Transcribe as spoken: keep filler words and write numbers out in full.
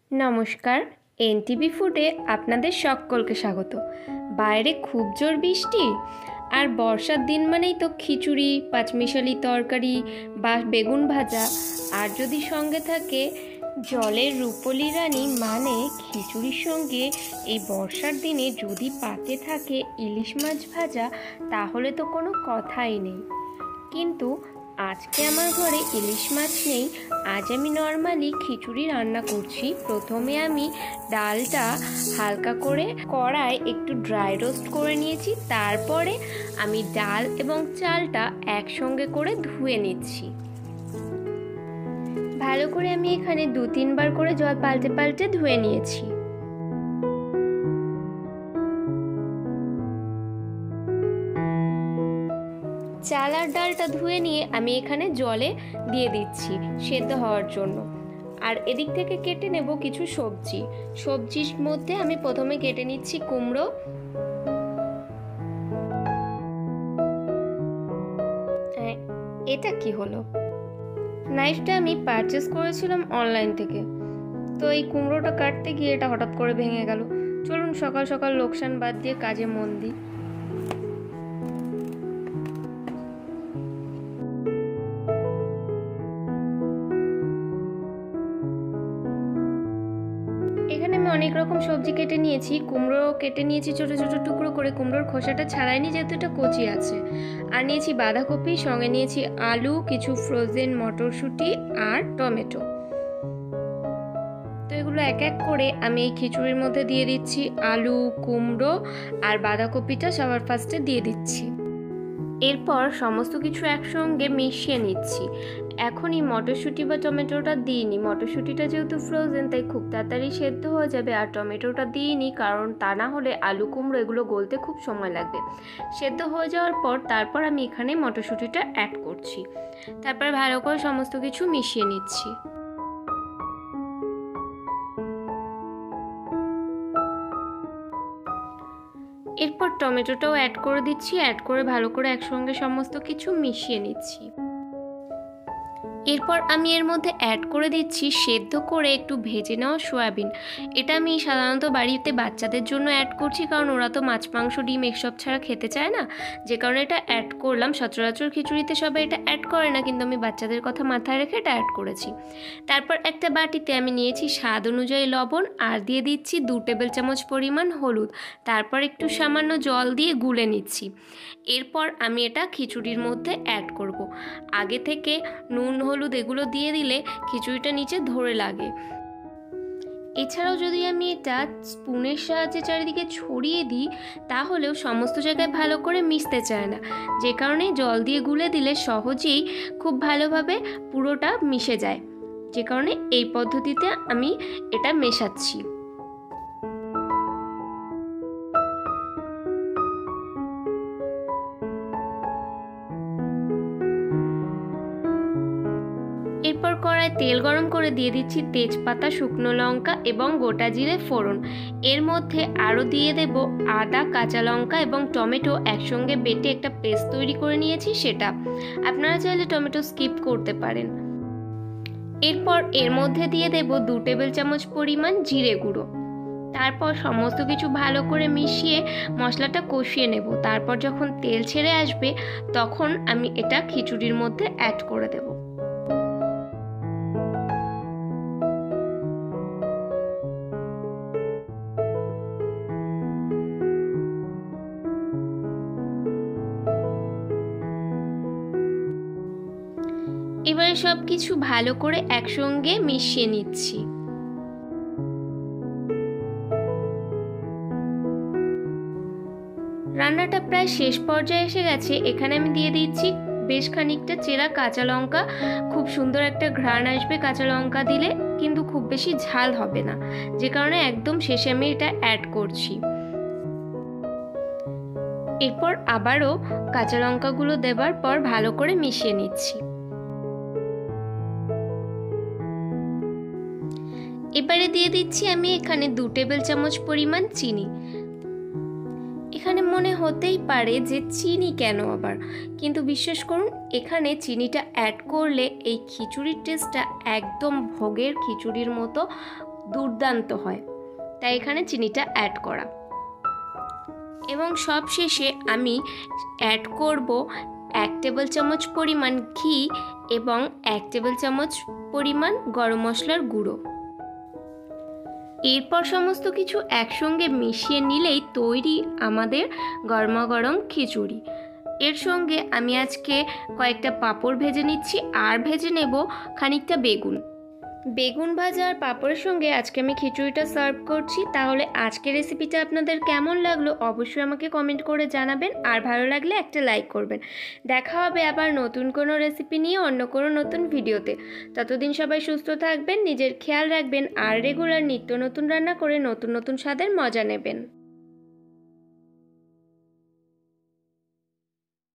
নমস্কার, এনটিভি ফুডে আপনাদের সকলকে স্বাগত। বাইরে খুব জোর বৃষ্টি, আর বর্ষার দিন মানেই তো খিচুড়ি, পাঁচমিশালি তরকারি বা বেগুন ভাজা, আর যদি সঙ্গে থাকে জলের রূপলি রানী মানে খিচুড়ির সঙ্গে এই বর্ষার দিনে যদি পাতে থাকে ইলিশ মাছ ভাজা, তাহলে তো কোনো কথাই নেই। কিন্তু আজকে আমার ঘরে ইলিশ মাছ নেই। আজ আমি নর্মালি খিচুড়ি রান্না করছি। প্রথমে আমি ডালটা হালকা করে কড়ায় একটু ড্রাই রোস্ট করে নিয়েছি। তারপরে আমি ডাল এবং চালটা একসঙ্গে করে ধুয়ে নিচ্ছি। ভালো করে আমি এখানে দু তিনবার করে জল পাল্টে পাল্টে ধুয়ে নিয়েছি। চাল আর ডালটা ধুয়ে নিয়ে আমি এখানে জলে দিয়ে দিচ্ছি সেদ্ধ হওয়ার জন্য। আর এদিক থেকে কেটে নেব কিছু সবজি। সবজির মধ্যে আমি প্রথমে কেটে নিচ্ছি কুমড়ো। এটা কি হলো? নাইফটা আমি পারচেস করেছিলাম অনলাইন থেকে, তো এই কুমড়োটা কাটতে গিয়ে এটা হঠাৎ করে ভেঙে গেল। চলুন সকাল সকাল লোকসান বাদ দিয়ে কাজে মন দিই। এখানে আমি অনেক রকম সবজি কেটে নিয়েছি। কুমড়ো কেটে নিয়েছি ছোট ছোট টুকরো করে, কুমড়োর খোসাটা ছাড়াইনি যেহেতু এটা কচি আছে। আর নিয়েছি বাঁধাকপি, সঙ্গে নিয়েছি আলু, কিছু ফ্রোজেন মটরশুঁটি আর টমেটো। তো এগুলো এক এক করে আমি এই খিচুড়ির মধ্যে দিয়ে দিচ্ছি। আলু, কুমড়ো আর বাঁধাকপিটা সবার ফার্স্টে দিয়ে দিচ্ছি। এরপর সমস্ত কিছু একসঙ্গে মিশিয়ে নিচ্ছি। এখনই মটরশুঁটি বা টমেটোটা দিইনি, মটরশুঁটিটা যেহেতু ফ্রোজেন তাই খুব তাড়াতাড়ি সেদ্ধ হয়ে যাবে। আর টমেটোটা দিইনি কারণ তা না হলে আলু কুমড়ো এগুলো গলতে খুব সময় লাগবে। সেদ্ধ হয়ে যাওয়ার পর তারপর আমি এখানে মটরশুঁটিটা অ্যাড করছি। তারপর ভালো করে সমস্ত কিছু মিশিয়ে নিচ্ছি। এরপর টমেটোটাও অ্যাড করে দিচ্ছি। অ্যাড করে ভালো করে একসঙ্গে সমস্ত কিছু মিশিয়ে নিচ্ছি। এরপর আমি এর মধ্যে অ্যাড করে দিচ্ছি সেদ্ধ করে একটু ভেজে নেওয়া সয়াবিন। এটা আমি সাধারণত বাড়িতে বাচ্চাদের জন্য অ্যাড করছি, কারণ ওরা তো মাছ মাংস ডিম এসব ছাড়া খেতে চায় না, যে কারণে এটা অ্যাড করলাম। সচরাচর খিচুড়িতে সবাই এটা অ্যাড করে না, কিন্তু আমি বাচ্চাদের কথা মাথায় রেখে এটা অ্যাড করেছি। তারপর একটা বাটিতে আমি নিয়েছি স্বাদ অনুযায়ী লবণ আর দিয়ে দিচ্ছি দু টেবিল চামচ পরিমাণ হলুদ। তারপর একটু সামান্য জল দিয়ে গুলে নিচ্ছি। এরপর আমি এটা খিচুড়ির মধ্যে অ্যাড করব। আগে থেকে নুন হলুদ এগুলো দিয়ে দিলে খিচুড়িটা নিচে ধরে লাগে। এছাড়াও যদি আমি এটা স্পুনের সাহায্যে চারিদিকে ছড়িয়ে দিই তাহলেও সমস্ত জায়গায় ভালো করে মিশতে চায় না, যে কারণে জল দিয়ে গুলে দিলে সহজেই খুব ভালোভাবে পুরোটা মিশে যায়, যে কারণে এই পদ্ধতিতে আমি এটা মেশাচ্ছি। এরপর কড়ায় তেল গরম করে দিয়ে দিচ্ছি তেজপাতা, শুকনো লঙ্কা এবং গোটা জিরে ফোড়ন। এর মধ্যে আরও দিয়ে দেব আদা, কাঁচা লঙ্কা এবং টমেটো একসঙ্গে বেটে একটা পেস্ট তৈরি করে নিয়েছি সেটা। আপনারা চাইলে টমেটো স্কিপ করতে পারেন। এরপর এর মধ্যে দিয়ে দেব দু টেবিল চামচ পরিমাণ জিরে গুঁড়ো। তারপর সমস্ত কিছু ভালো করে মিশিয়ে মশলাটা কষিয়ে নেব। তারপর যখন তেল ছেড়ে আসবে তখন আমি এটা খিচুড়ির মধ্যে অ্যাড করে দেব। এবারে সব কিছু ভালো করে একসঙ্গে মিশিয়ে নিচ্ছি। রান্নাটা প্রায় শেষ পর্যায়ে এসে গেছে। এখানে আমি দিয়ে দিচ্ছি বেশ খানিকটা চেরা কাঁচা লঙ্কা। খুব সুন্দর একটা ঘ্রাণ আসবে কাঁচা লঙ্কা দিলে, কিন্তু খুব বেশি ঝাল হবে না, যে কারণে একদম শেষে আমি এটা অ্যাড করছি। এরপর আবারও কাঁচা লঙ্কাগুলো দেবার পর ভালো করে মিশিয়ে নিচ্ছি। এবারে দিয়ে দিচ্ছি আমি এখানে দু টেবিল চামচ পরিমাণ চিনি। এখানে মনে হতেই পারে যে চিনি কেন আবার, কিন্তু বিশ্বাস করুন এখানে চিনিটা অ্যাড করলে এই খিচুড়ির টেস্টটা একদম ভোগের খিচুড়ির মতো দুর্দান্ত হয়, তাই এখানে চিনিটা অ্যাড করা। এবং সব শেষে আমি অ্যাড করব এক টেবিল চামচ পরিমাণ ঘি এবং এক টেবিল চামচ পরিমাণ গরম মশলার গুঁড়ো। এরপর সমস্ত কিছু একসঙ্গে মিশিয়ে নিলেই তৈরি আমাদের গরমাগরম খিচুড়ি। এর সঙ্গে আমি আজকে কয়েকটা পাঁপড় ভেজে নিচ্ছি আর ভেজে নেব খানিকটা বেগুন। বেগুন ভাজা আর পাঁপড়ের সঙ্গে আজকে আমি খিচুড়িটা সার্ভ করছি। তাহলে আজকের রেসিপিটা আপনাদের কেমন লাগলো অবশ্যই আমাকে কমেন্ট করে জানাবেন, আর ভালো লাগলে একটা লাইক করবেন। দেখা হবে আবার নতুন কোনো রেসিপি নিয়ে অন্য কোনো নতুন ভিডিওতে। ততদিন সবাই সুস্থ থাকবেন, নিজের খেয়াল রাখবেন আর রেগুলার নিত্য নতুন রান্না করে নতুন নতুন স্বাদের মজা নেবেন।